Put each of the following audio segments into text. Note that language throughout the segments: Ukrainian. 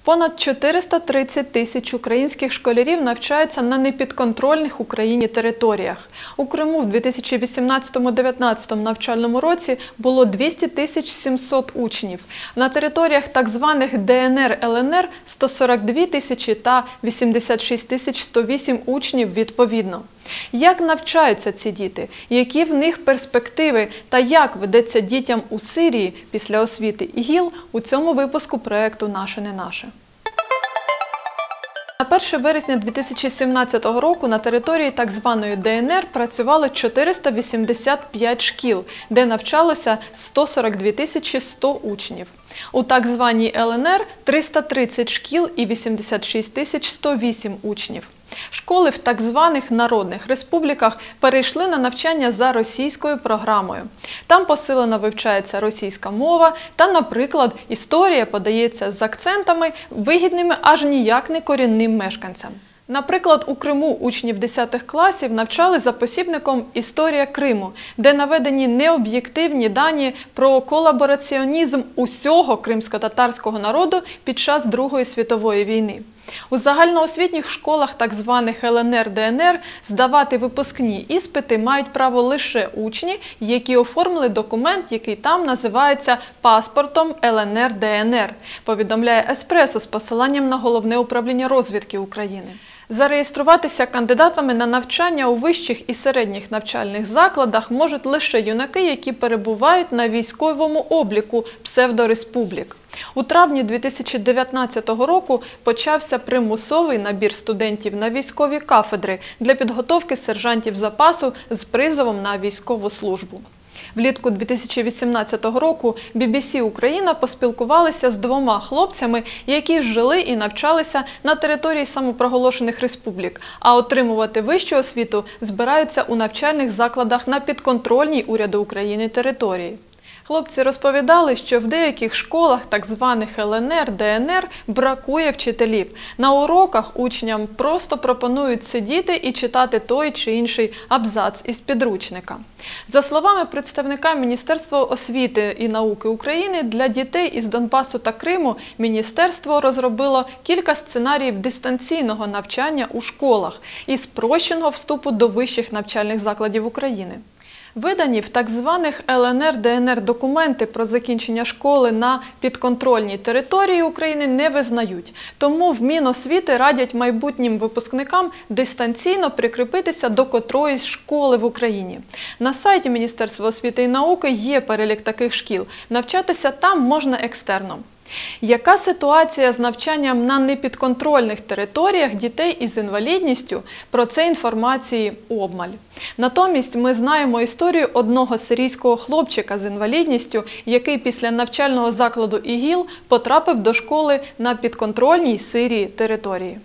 Понад 430 тисяч українських школярів навчаються на непідконтрольних Україні територіях. У Криму в 2018-2019 навчальному році було 200 700 учнів. На територіях так званих ДНР, ЛНР – 142 тисячі та 86 108 учнів відповідно. Як навчаються ці діти? Які в них перспективи? Та як ведеться дітям у Сирії після освіти ІГІЛ у цьому випуску проєкту «Наше не наше». На 1 вересня 2017 року на території так званої ДНР працювало 485 шкіл, де навчалося 142 100 учнів. У так званій ЛНР – 330 шкіл і 86 108 учнів. Школи в так званих народних республіках перейшли на навчання за російською програмою. Там посилено вивчається російська мова та, наприклад, історія подається з акцентами, вигідними аж ніяк не корінним мешканцям. Наприклад, у Криму учнів 10 класів навчали за посібником «Історія Криму», де наведені необ'єктивні дані про колабораціонізм усього кримсько-татарського народу під час Другої світової війни. У загальноосвітніх школах так званих ЛНР, ДНР здавати випускні іспити мають право лише учні, які оформили документ, який там називається паспортом ЛНР, ДНР, повідомляє «Еспресо» з посиланням на Головне управління розвідки України. Зареєструватися кандидатами на навчання у вищих і середніх навчальних закладах можуть лише юнаки, які перебувають на військовому обліку псевдореспублік. У травні 2019 року почався примусовий набір студентів на військові кафедри для підготовки сержантів запасу з призовом на військову службу. Влітку 2018 року BBC Україна поспілкувалися з двома хлопцями, які жили і навчалися на території самопроголошених республік, а отримувати вищу освіту збираються у навчальних закладах на підконтрольній уряду України території. Хлопці розповідали, що в деяких школах так званих ЛНР, ДНР бракує вчителів. На уроках учням просто пропонують сидіти і читати той чи інший абзац із підручника. За словами представника Міністерства освіти і науки України, для дітей із Донбасу та Криму міністерство розробило кілька сценаріїв дистанційного навчання у школах і спрощеного вступу до вищих навчальних закладів України. Видані в так званих ЛНР, ДНР документи про закінчення школи на підконтрольній території України не визнають. Тому в Міносвіти радять майбутнім випускникам дистанційно прикріпитися до котроїсь школи в Україні. На сайті Міністерства освіти і науки є перелік таких шкіл. Навчатися там можна екстерно. Яка ситуація з навчанням на непідконтрольних територіях дітей із інвалідністю? Про це інформації обмаль. Натомість ми знаємо історію одного сирійського хлопчика з інвалідністю, який після навчального закладу ІГІЛ потрапив до школи на підконтрольній Сирії території.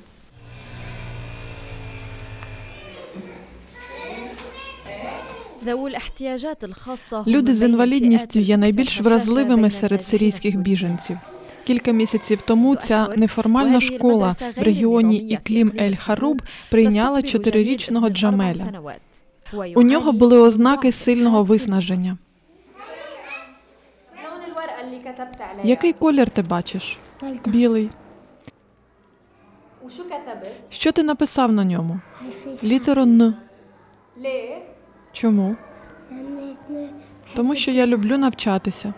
Люди з інвалідністю є найбільш вразливими серед сирійських біженців. Кілька місяців тому ця неформальна школа в регіоні Іклім-ель-Харуб прийняла 4-річного Джамеля. У нього були ознаки сильного виснаження. Який колір ти бачиш? Білий. Що ти написав на ньому? Літеру «Н». Чому? Тому що я люблю навчатися.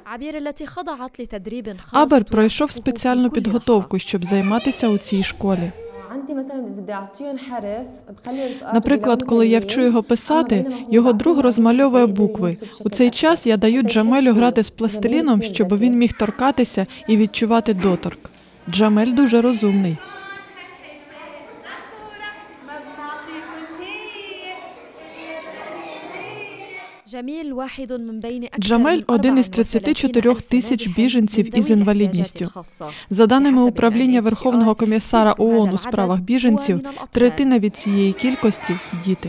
Абер пройшов спеціальну підготовку, щоб займатися у цій школі. Наприклад, коли я вчу його писати, його друг розмальовує букви. У цей час я даю Джамелю грати з пластиліном, щоб він міг торкатися і відчувати доторк. Джамель дуже розумний. Джамель – один із 34 тисяч біженців із інвалідністю. За даними Управління Верховного комісара ООН у справах біженців, третина від цієї кількості – діти.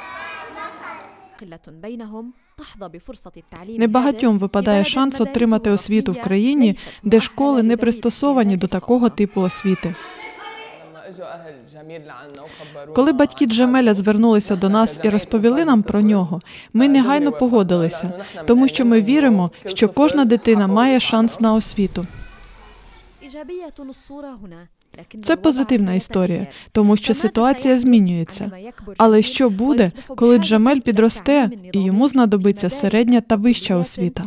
Небагатьом випадає шанс отримати освіту в країні, де школи не пристосовані до такого типу освіти. Коли батьки Джамеля звернулися до нас і розповіли нам про нього, ми негайно погодилися, тому що ми віримо, що кожна дитина має шанс на освіту. Це позитивна історія, тому що ситуація змінюється. Але що буде, коли Джамель підросте і йому знадобиться середня та вища освіта?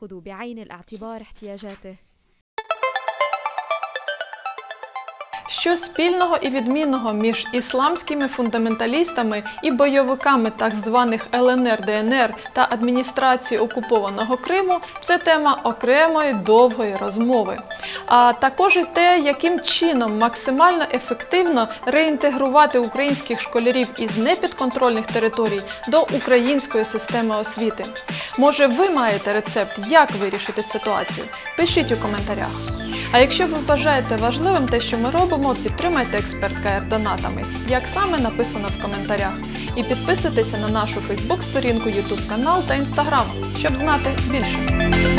Що спільного і відмінного між ісламськими фундаменталістами і бойовиками так званих ЛНР, ДНР та адміністрацією окупованого Криму – це тема окремої довгої розмови. А також і те, яким чином максимально ефективно реінтегрувати українських школярів із непідконтрольних територій до української системи освіти. Може, ви маєте рецепт, як вирішити ситуацію? Пишіть у коментарях. А якщо ви вважаєте важливим те, що ми робимо, підтримайте Експерт КР донатами, як саме написано в коментарях. І підписуйтеся на нашу Фейсбук-сторінку, Ютуб канал та Інстаграм, щоб знати більше.